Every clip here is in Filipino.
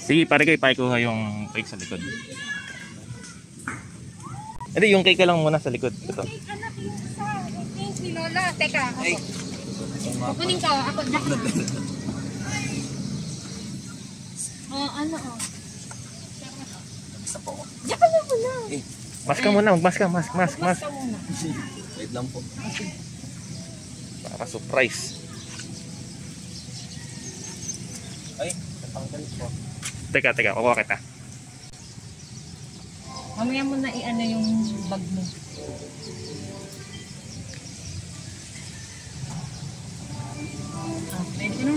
Sige, pare ko ipaikuha yung cake sa likod. Hindi, yung cake lang muna sa likod. Ito. Anak ni Lola. Teka, ako. Kukunin ka, ako. Ano Diyan ka na muna. Mask ka muna, mask ka, mask. Wait lang po. Para surprise. Ay, natanggal po. Teka, kukuha kita. Mamaya mo na i-ano yung bag mo. Pwede na.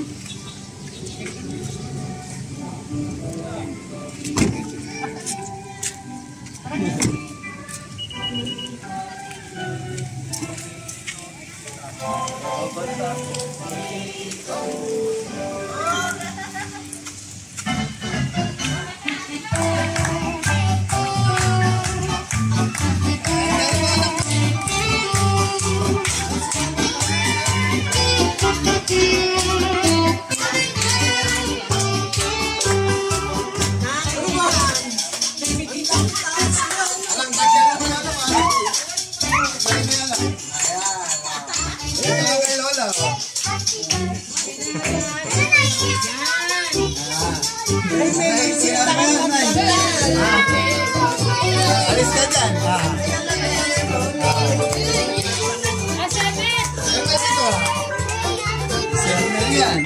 Alis ka dyan. Yan.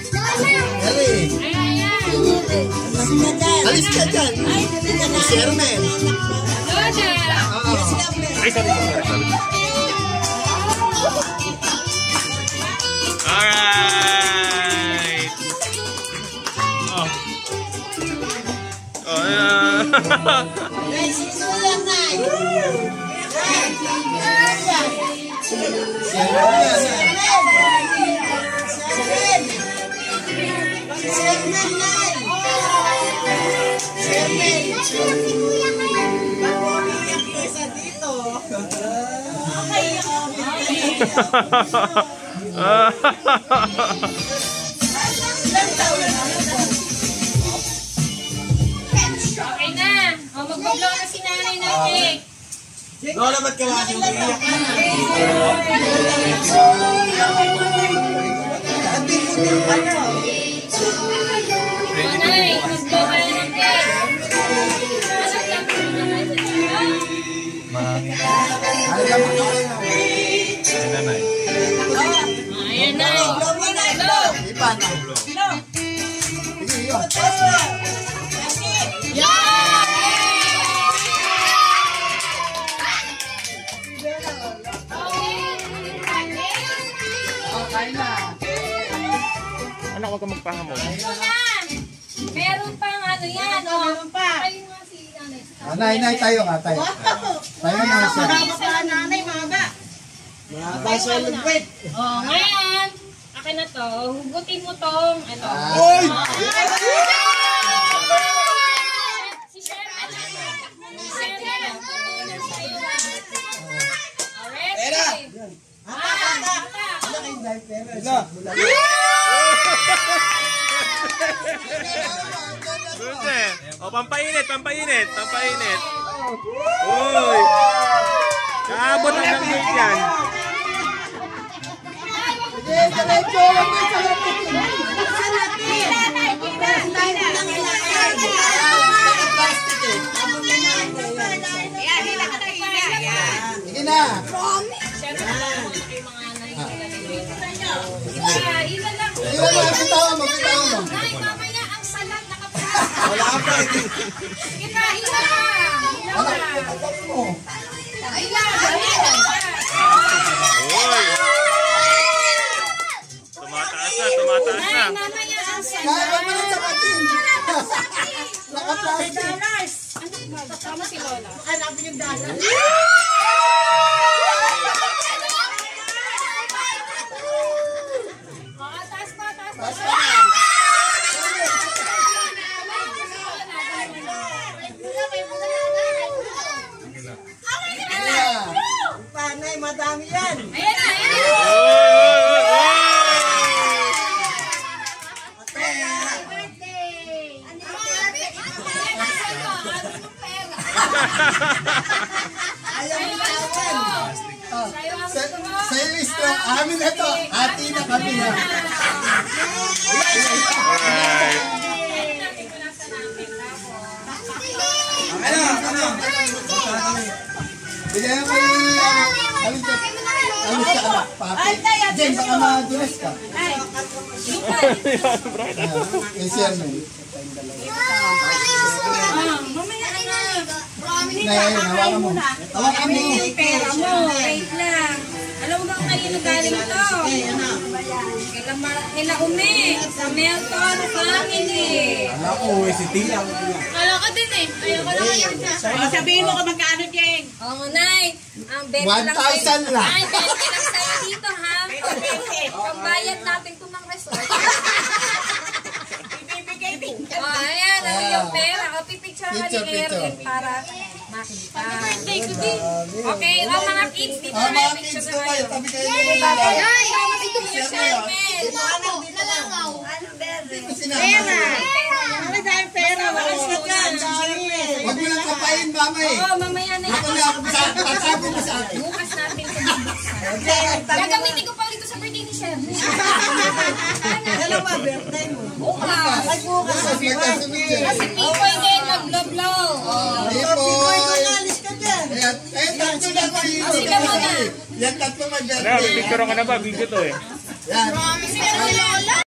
Alis ka dyan. Sherman. Ay, sorry. Alright. Okay na. Mag-blow na si nanay natin. Lola, ba't ka wala yung iiyak na? Nanay, mag-blow ka na ng cake. Ayan na. Blow. Ipan. Sige, yun. Anak, huwag ka magpahamon. Meron pang ano yan. Meron pa. Ayun nga si nanay. Nay, tayo nga, tayo. Tayo nga siya. Nanay, mahaba. Mahaba siya lugwit. Ngayon, akin na to. Hugutin mo tong ano. Oy! Si Sherman. Si Sherman. Alright. O, pampainit. Uy! Kaabot ang langit yan. Sige na. Ilan mo, bitawan mo. Nay, mamaya ang salat nakapala. Wala ka pa. Kita, hila ka. Hila ka. Uy! Tumataas na. Nay, mamaya ang salat. Kaya mo na sa patin. Naka-plastic. Anak ba? Kasama si Lola. Hanapin yung dasa. Taas pa. Panay, madami yan. Ayan na. Alright. Bigyan mo yung alin ka anak, papi. Jen, baka madulas ka. Yung chairman. Hawakan mo. Hawakan mo. Pera mo. Wait lang. Alam mo ba kung kanino galing to? Kila Umi. Sa Melton family. Alam ko, si Tina. Kala ko din eh. Ayoko lang yun. Sabihin mo kung magkano, Jeng. Oo, Nay. Ang 1,000 lang. Ay, 20 lang sa'yo dito, ha? Pambayad natin ito ng resort. Ibibigay din. Oh, ayan. Ano yung pera? O, pipicture ka ni Picture, Erin picture. para makita. Okay, o mga kids, dito na Mga yung kids picture ko na kayo, kayo. tabi kayo Ay, ito po siya, Mel. Ano tayong pera? Walang sakyan. Huwag mo lang kapain, mama eh. Oo, mamaya na Ako yan. lang, tatabi mo sa akin. Bukas natin ito bubuksan. Gagamitin ko pa ulit ito sa birthday ni Chef. Kailan ba birthday mo? Bukas. Ay, bukas. Kasi Pipoy din, nag-blow-blow. Ipoy! Alis ka dyan. Ayan, tatlo na ko dito. Sila muna. Yan, tatlo Ano, mag-birthday. picture ka na ba? Video to eh. Yan. Sila Lola.